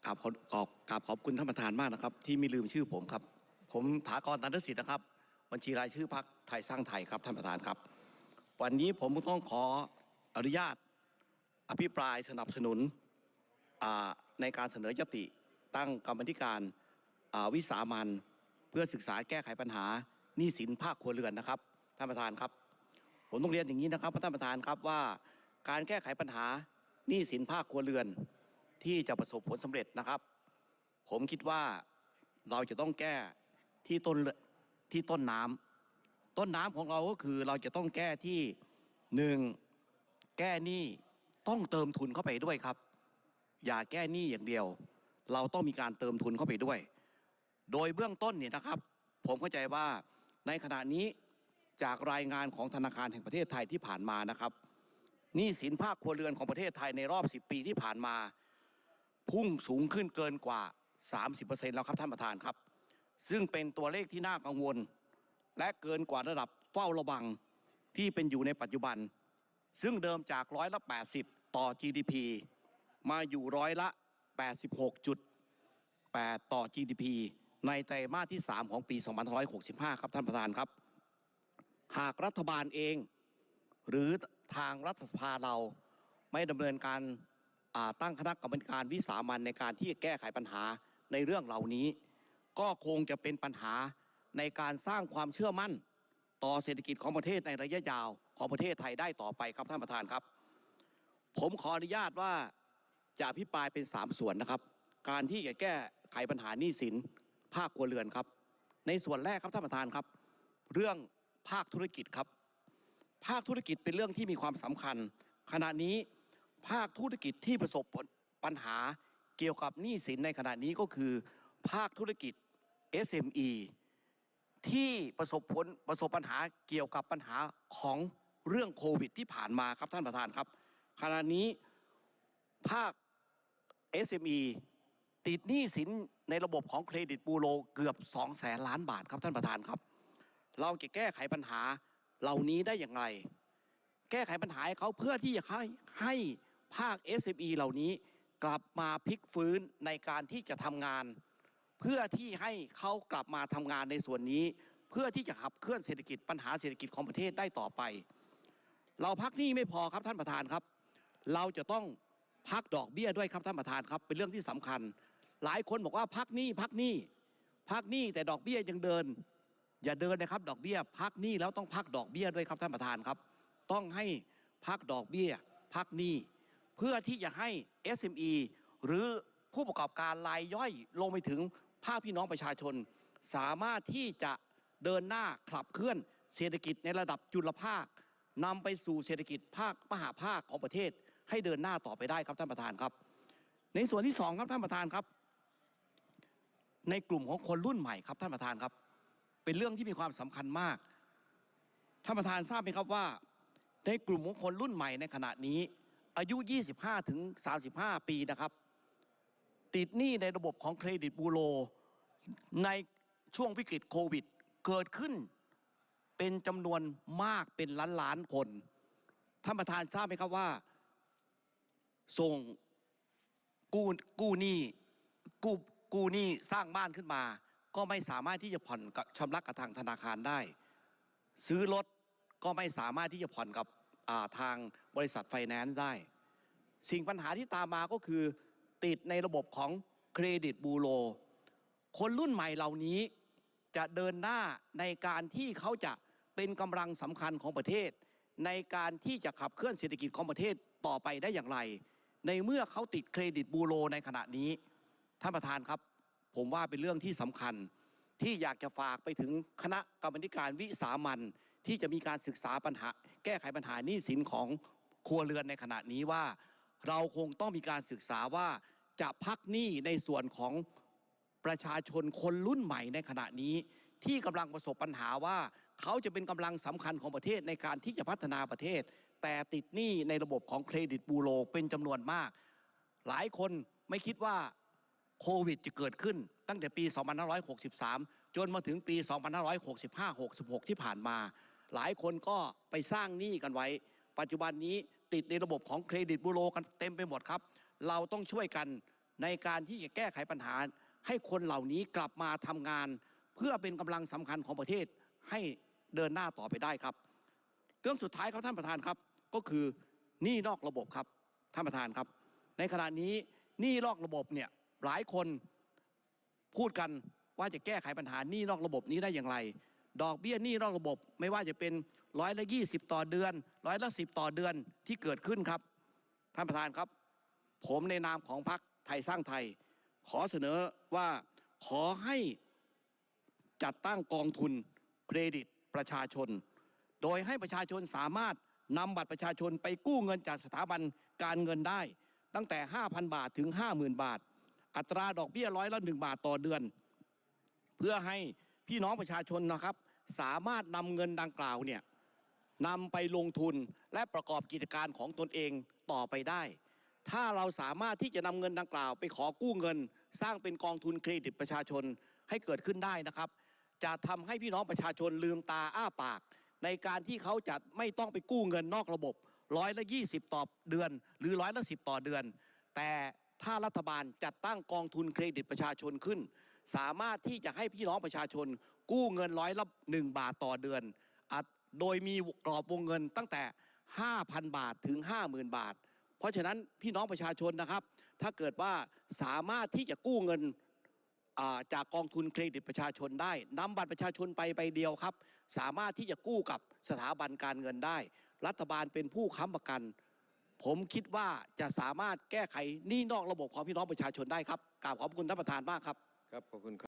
ขอบคุณท่านประธานมากนะครับที่ไม่ลืมชื่อผมครับผมถากร ตันทสิทธิ์นะครับบัญชีรายชื่อพรรคไทยสร้างไทยครับท่านประธานครับวันนี้ผมต้องขออนุญาตอภิปรายสนับสนุนในการเสนอยติตั้งกรรมธิการวิสามัญเพื่อศึกษาแก้ไขปัญหาหนี้สินภาคครัวเรือนนะครับท่านประธานครับผมต้องเรียนอย่างนี้นะครับท่านประธานครับว่าการแก้ไขปัญหาหนี้สินภาคครัวเรือนที่จะประสบผลสำเร็จนะครับผมคิดว่าเราจะต้องแก้ที่ต้นน้ำของเราก็คือเราจะต้องแก้ที่หนึ่งแก้หนี้ต้องเติมทุนเข้าไปด้วยครับอย่าแก้หนี้อย่างเดียวเราต้องมีการเติมทุนเข้าไปด้วยโดยเบื้องต้นเนี่ยนะครับผมเข้าใจว่าในขณะนี้จากรายงานของธนาคารแห่งประเทศไทยที่ผ่านมานะครับหนี้สินภาคครัวเรือนของประเทศไทยในรอบ10 ปีที่ผ่านมาพุ่งสูงขึ้นเกินกว่า 30% แล้วครับท่านประธานครับซึ่งเป็นตัวเลขที่น่ากังวลและเกินกว่าระดับเฝ้าระวังที่เป็นอยู่ในปัจจุบันซึ่งเดิมจาก80%ต่อ GDP มาอยู่86.8% ต่อ GDP ในไตรมาสที่3ของปี2565ครับท่านประธานครับหากรัฐบาลเองหรือทางรัฐสภาเราไม่ดำเนินการตั้งคณะกรรมการวิสามัญในการที่จะแก้ไขปัญหาในเรื่องเหล่านี้ก็คงจะเป็นปัญหาในการสร้างความเชื่อมั่นต่อเศรษฐกิจของประเทศในระยะยาวของประเทศไทยได้ต่อไปครับท่านประธานครับผมขออนุญาตว่าจะอภิปรายเป็น3 ส่วนนะครับการที่จะแก้ไขปัญหาหนี้สินภาคครัวเรือนครับในส่วนแรกครับท่านประธานครับเรื่องภาคธุรกิจครับภาคธุรกิจเป็นเรื่องที่มีความสำคัญขณะนี้ภาคธุรกิจที่ประสบปัญหาเกี่ยวกับหนี้สินในขณะนี้ก็คือภาคธุรกิจ SME ที่ประสบปัญหาเกี่ยวกับปัญหาของเรื่องโควิดที่ผ่านมาครับท่านประธานครับขณะนี้ภาค SME ติดหนี้สินในระบบของเครดิตบูโรเกือบ200,000 ล้านบาทครับท่านประธานครับเราจะแก้ไขปัญหาเหล่านี้ได้อย่างไรแก้ไขปัญหาให้เขาเพื่อที่จะให้ภาค SME เหล่านี้กลับมาพลิกฟื้นในการที่จะทำงานเพื่อที่ให้เขากลับมาทำงานในส่วนนี้เพื่อที่จะขับเคลื่อนเศรษฐกิจปัญหาเศรษฐกิจของประเทศได้ต่อไปเราพักหนี้ไม่พอครับท่านประธานครับเราจะต้องพักดอกเบี้ยด้วยครับท่านประธานครับเป็นเรื่องที่สำคัญหลายคนบอกว่าพักหนี้แต่ดอกเบี้ยยังเดินอย่าเดินนะครับดอกเบี้ยพักหนี้แล้วต้องพักดอกเบี้ยด้วยครับท่านประธานครับต้องให้พักดอกเบี้ยพักหนี้เพื่อที่จะให้ SME หรือผู้ประกอบการรายย่อยลงไปถึงภาคพี่น้องประชาชนสามารถที่จะเดินหน้าขับเคลื่อนเศรษฐกิจในระดับจุลภาคนำไปสู่เศรษฐกิจภาคมหาภาคของประเทศให้เดินหน้าต่อไปได้ครับท่านประธานครับในส่วนที่2ครับท่านประธานครับในกลุ่มของคนรุ่นใหม่ครับท่านประธานครับเป็นเรื่องที่มีความสำคัญมากท่านประธานทราบไหมครับว่าในกลุ่มของคนรุ่นใหม่ในขณะนี้อายุ 25-35 ปีนะครับติดหนี้ในระบบของเครดิตบูโรในช่วงวิกฤตโควิดเกิดขึ้นเป็นจำนวนมากเป็นล้านคนท่านประธานทราบไหมครับว่าส่งกู้หนี้สร้างบ้านขึ้นมาก็ไม่สามารถที่จะผ่อนชำระกับทางธนาคารได้ซื้อรถก็ไม่สามารถที่จะผ่อนกับทางบริษัทไฟแนนซ์ได้สิ่งปัญหาที่ตามมาก็คือติดในระบบของเครดิตบูโรคนรุ่นใหม่เหล่านี้จะเดินหน้าในการที่เขาจะเป็นกำลังสำคัญของประเทศในการที่จะขับเคลื่อนเศรษฐกิจของประเทศต่อไปได้อย่างไรในเมื่อเขาติดเครดิตบูโรในขณะนี้ท่านประธานครับผมว่าเป็นเรื่องที่สำคัญที่อยากจะฝากไปถึงคณะกรรมการวิสามัญที่จะมีการศึกษาปัญหาแก้ไขปัญหาหนี้สินของครัวเรือนในขณะนี้ว่าเราคงต้องมีการศึกษาว่าจะพักหนี้ในส่วนของประชาชนคนรุ่นใหม่ในขณะนี้ที่กำลังประสบปัญหาว่าเขาจะเป็นกำลังสำคัญของประเทศในการที่จะพัฒนาประเทศแต่ติดหนี้ในระบบของเครดิตบูโรเป็นจำนวนมากหลายคนไม่คิดว่าโควิดจะเกิดขึ้นตั้งแต่ปี2563จนมาถึงปี2565-66ที่ผ่านมาหลายคนก็ไปสร้างหนี้กันไว้ปัจจุบันนี้ติดในระบบของเครดิตบูโรกันเต็มไปหมดครับเราต้องช่วยกันในการที่จะแก้ไขปัญหาให้คนเหล่านี้กลับมาทำงานเพื่อเป็นกำลังสำคัญของประเทศให้เดินหน้าต่อไปได้ครับเรื่องสุดท้ายครับท่านประธานครับก็คือหนี้นอกระบบครับท่านประธานครับในขณะนี้หนี้นอกระบบเนี่ยหลายคนพูดกันว่าจะแก้ไขปัญหาหนี้นอกระบบนี้ได้อย่างไรดอกเบี้ยหนี้นอกระบบไม่ว่าจะเป็น20%ต่อเดือน10%ต่อเดือนที่เกิดขึ้นครับท่านประธานครับผมในนามของพรรคไทยสร้างไทยขอเสนอว่าขอให้จัดตั้งกองทุนเครดิตประชาชนโดยให้ประชาชนสามารถนำบัตรประชาชนไปกู้เงินจากสถาบันการเงินได้ตั้งแต่ 5,000 บาทถึง 50,000 บาทอัตราดอกเบี้ย100 บาทต่อเดือนเพื่อให้พี่น้องประชาชนนะครับสามารถนำเงินดังกล่าวเนี่ยนำไปลงทุนและประกอบกิจการของตนเองต่อไปได้ถ้าเราสามารถที่จะนำเงินดังกล่าวไปขอกู้เงินสร้างเป็นกองทุนเครดิตประชาชนให้เกิดขึ้นได้นะครับจะทำให้พี่น้องประชาชนลืมตาอ้าปากในการที่เขาจะไม่ต้องไปกู้เงินนอกระบบ20%ต่อเดือนหรือ10%ต่อเดือนแต่ถ้ารัฐบาลจัดตั้งกองทุนเครดิตประชาชนขึ้นสามารถที่จะให้พี่น้องประชาชนกู้เงิน100 บาทต่อเดือนโดยมีกรอบวงเงินตั้งแต่ 5,000 บาทถึง 50,000 บาทเพราะฉะนั้นพี่น้องประชาชนนะครับถ้าเกิดว่าสามารถที่จะกู้เงินจากกองทุนเครดิตประชาชนได้นำบัตรประชาชนไปใบเดียวครับสามารถที่จะกู้กับสถาบันการเงินได้รัฐบาลเป็นผู้ค้ำประกันผมคิดว่าจะสามารถแก้ไขหนี้นอกระบบของพี่น้องประชาชนได้ครับกราบขอบคุณท่านประธานมากครับครับขอบคุณครับ